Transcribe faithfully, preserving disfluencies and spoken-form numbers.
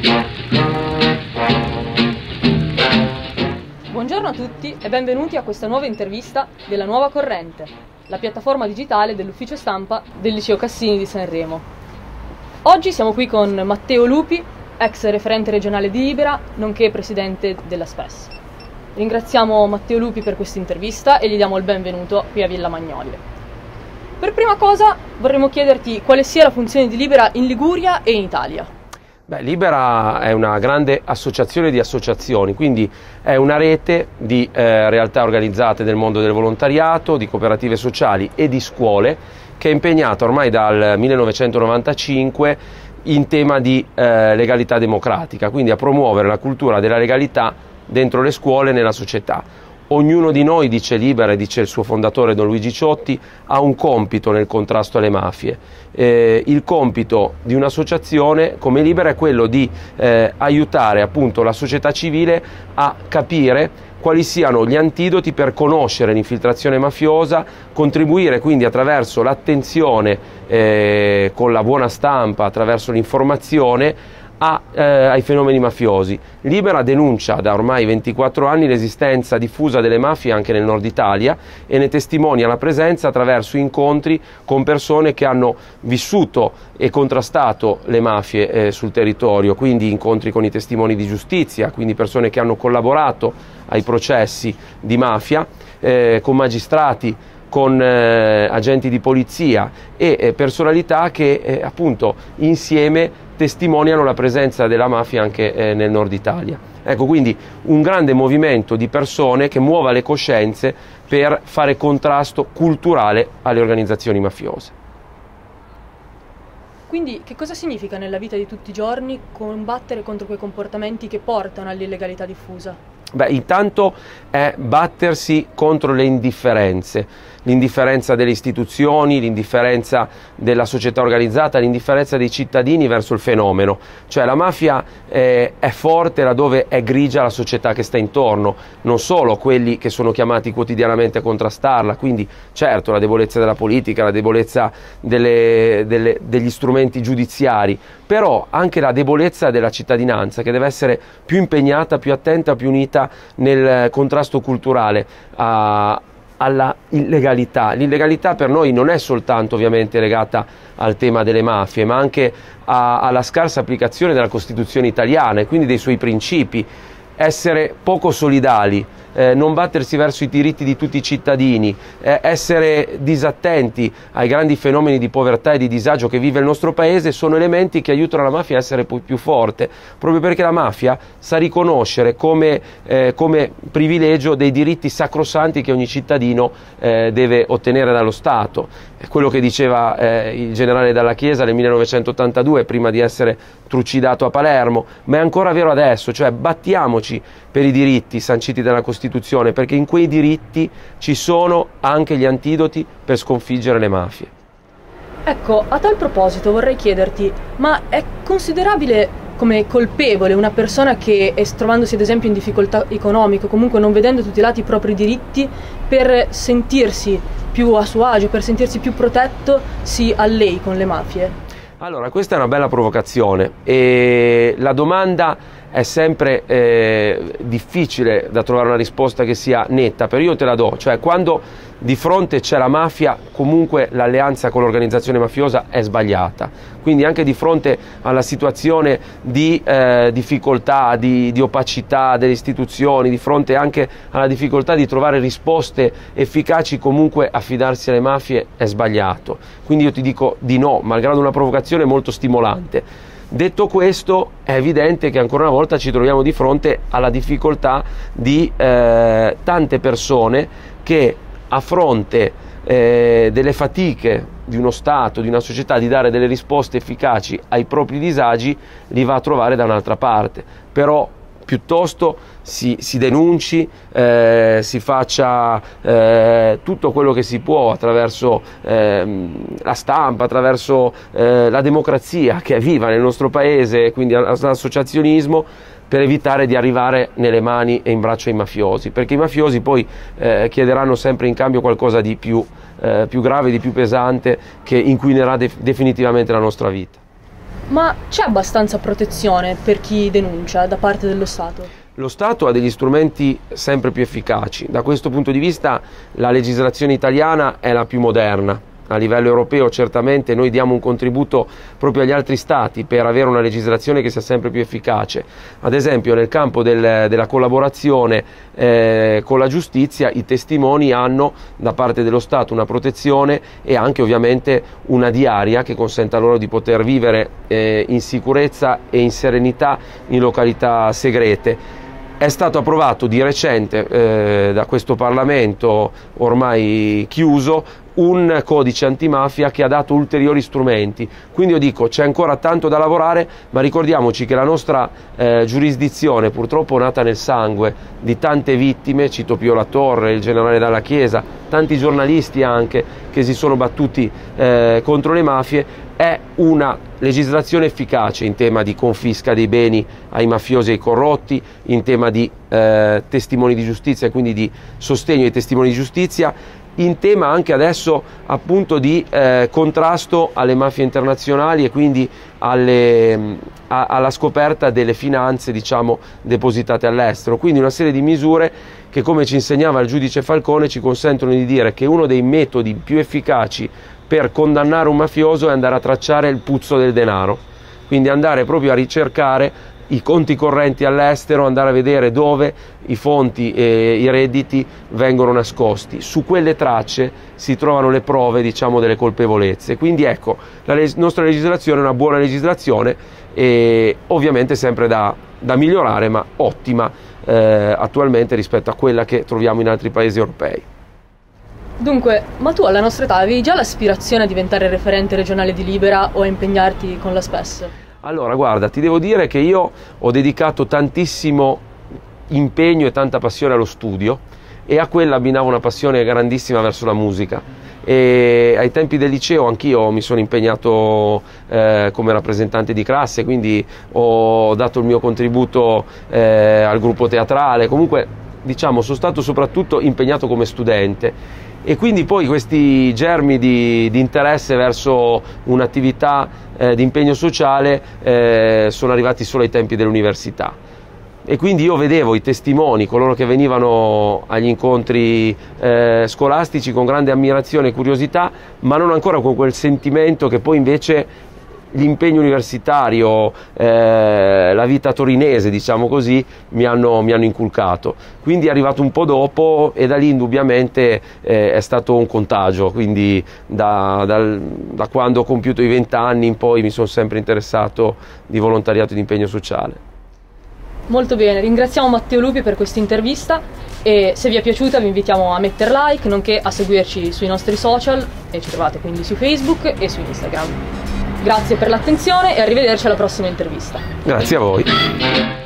Buongiorno a tutti e benvenuti a questa nuova intervista della Nuova Corrente, la piattaforma digitale dell'ufficio stampa del Liceo Cassini di Sanremo. Oggi siamo qui con Matteo Lupi, ex referente regionale di Libera, nonché presidente della SPES. Ringraziamo Matteo Lupi per questa intervista e gli diamo il benvenuto qui a Villa Magnolia. Per prima cosa vorremmo chiederti quale sia la funzione di Libera in Liguria e in Italia. Beh, Libera è una grande associazione di associazioni, quindi è una rete di eh, realtà organizzate del mondo del volontariato, di cooperative sociali e di scuole, che è impegnata ormai dal millenovecentonovantacinque in tema di eh, legalità democratica, quindi a promuovere la cultura della legalità dentro le scuole e nella società. Ognuno di noi, dice Libera e dice il suo fondatore Don Luigi Ciotti, ha un compito nel contrasto alle mafie. Eh, il compito di un'associazione come Libera è quello di eh, aiutare appunto la società civile a capire quali siano gli antidoti per conoscere l'infiltrazione mafiosa, contribuire quindi attraverso l'attenzione eh, con la buona stampa, attraverso l'informazione A, eh, ai fenomeni mafiosi. Libera denuncia da ormai ventiquattro anni l'esistenza diffusa delle mafie anche nel nord Italia e ne testimonia la presenza attraverso incontri con persone che hanno vissuto e contrastato le mafie eh, sul territorio, quindi incontri con i testimoni di giustizia, quindi persone che hanno collaborato ai processi di mafia, eh, con magistrati, con eh, agenti di polizia e eh, personalità che eh, appunto insieme testimoniano la presenza della mafia anche eh, nel nord Italia. Ecco, quindi un grande movimento di persone che muova le coscienze per fare contrasto culturale alle organizzazioni mafiose. Quindi che cosa significa nella vita di tutti i giorni combattere contro quei comportamenti che portano all'illegalità diffusa? Beh, intanto è battersi contro le indifferenze, l'indifferenza delle istituzioni, l'indifferenza della società organizzata, l'indifferenza dei cittadini verso il fenomeno. Cioè la mafia eh, è forte laddove è grigia la società che sta intorno, non solo quelli che sono chiamati quotidianamente a contrastarla, quindi certo la debolezza della politica, la debolezza delle, delle, degli strumenti giudiziari, però anche la debolezza della cittadinanza che deve essere più impegnata, più attenta, più unita nel contrasto culturale a, alla illegalità. L'illegalità per noi non è soltanto ovviamente legata al tema delle mafie, ma anche a, alla scarsa applicazione della Costituzione italiana e quindi dei suoi principi. Essere poco solidali, eh, non battersi verso i diritti di tutti i cittadini, eh, essere disattenti ai grandi fenomeni di povertà e di disagio che vive il nostro paese sono elementi che aiutano la mafia a essere più, più forte, proprio perché la mafia sa riconoscere come, eh, come privilegio dei diritti sacrosanti che ogni cittadino eh, deve ottenere dallo Stato. È quello che diceva eh, il generale Dalla Chiesa nel millenovecentottantadue prima di essere trucidato a Palermo, ma è ancora vero adesso, cioè battiamoci per i diritti sanciti dalla Costituzione, perché in quei diritti ci sono anche gli antidoti per sconfiggere le mafie. Ecco, a tal proposito vorrei chiederti, ma è considerabile come colpevole una persona che, trovandosi ad esempio in difficoltà economiche, comunque non vedendo tutelati i propri diritti, per sentirsi più a suo agio, per sentirsi più protetto, si allei con le mafie? Allora, questa è una bella provocazione e la domanda è sempre eh, difficile da trovare una risposta che sia netta, però io te la do, cioè quando di fronte c'è la mafia comunque l'alleanza con l'organizzazione mafiosa è sbagliata, quindi anche di fronte alla situazione di eh, difficoltà, di, di opacità delle istituzioni, di fronte anche alla difficoltà di trovare risposte efficaci, comunque affidarsi alle mafie è sbagliato, quindi io ti dico di no, malgrado una provocazione molto stimolante. Detto questo, è evidente che ancora una volta ci troviamo di fronte alla difficoltà di eh, tante persone che a fronte eh, delle fatiche di uno Stato, di una società di dare delle risposte efficaci ai propri disagi, li va a trovare da un'altra parte. Però piuttosto si, si denunci, eh, si faccia eh, tutto quello che si può attraverso eh, la stampa, attraverso eh, la democrazia che è viva nel nostro paese, quindi l'associazionismo, per evitare di arrivare nelle mani e in braccio ai mafiosi, perché i mafiosi poi eh, chiederanno sempre in cambio qualcosa di più, eh, più grave, di più pesante, che inquinerà de- definitivamente la nostra vita. Ma c'è abbastanza protezione per chi denuncia da parte dello Stato? Lo Stato ha degli strumenti sempre più efficaci. Da questo punto di vista la legislazione italiana è la più moderna. A livello europeo certamente noi diamo un contributo proprio agli altri Stati per avere una legislazione che sia sempre più efficace. Ad esempio nel campo del, della collaborazione eh, con la giustizia i testimoni hanno da parte dello Stato una protezione e anche ovviamente una diaria che consenta loro di poter vivere eh, in sicurezza e in serenità in località segrete. È stato approvato di recente eh, da questo Parlamento ormai chiuso un codice antimafia che ha dato ulteriori strumenti, quindi io dico c'è ancora tanto da lavorare, ma ricordiamoci che la nostra eh, giurisdizione, purtroppo nata nel sangue di tante vittime, cito Pio La Torre, il generale Dalla Chiesa, tanti giornalisti anche che si sono battuti eh, contro le mafie, è una legislazione efficace in tema di confisca dei beni ai mafiosi e ai corrotti, in tema di eh, testimoni di giustizia e quindi di sostegno ai testimoni di giustizia, in tema anche adesso appunto di eh, contrasto alle mafie internazionali e quindi alle, a, alla scoperta delle finanze, diciamo, depositate all'estero. Quindi una serie di misure che, come ci insegnava il giudice Falcone, ci consentono di dire che uno dei metodi più efficaci per condannare un mafioso è andare a tracciare il puzzo del denaro, quindi andare proprio a ricercare i conti correnti all'estero, andare a vedere dove i fonti e i redditi vengono nascosti. Su quelle tracce si trovano le prove, diciamo, delle colpevolezze. Quindi ecco, la leg- nostra legislazione è una buona legislazione e ovviamente sempre da, da migliorare, ma ottima eh, attualmente rispetto a quella che troviamo in altri paesi europei. Dunque, ma tu alla nostra età avevi già l'aspirazione a diventare referente regionale di Libera o a impegnarti con la S P E S? Allora, guarda, ti devo dire che io ho dedicato tantissimo impegno e tanta passione allo studio e a quella abbinavo una passione grandissima verso la musica. E ai tempi del liceo anch'io mi sono impegnato eh, come rappresentante di classe, quindi ho dato il mio contributo eh, al gruppo teatrale, comunque diciamo sono stato soprattutto impegnato come studente. E quindi poi questi germi di, di interesse verso un'attività eh, di impegno sociale eh, sono arrivati solo ai tempi dell'università. E quindi io vedevo i testimoni, coloro che venivano agli incontri eh, scolastici con grande ammirazione e curiosità, ma non ancora con quel sentimento che poi invece l'impegno universitario, eh, la vita torinese, diciamo così, mi hanno, mi hanno inculcato. Quindi è arrivato un po' dopo e da lì indubbiamente eh, è stato un contagio, quindi da, da, da quando ho compiuto i vent'anni in poi mi sono sempre interessato di volontariato e di impegno sociale. Molto bene, ringraziamo Matteo Lupi per questa intervista e se vi è piaciuta vi invitiamo a mettere like, nonché a seguirci sui nostri social e ci trovate quindi su Facebook e su Instagram. Grazie per l'attenzione e arrivederci alla prossima intervista. Grazie a voi.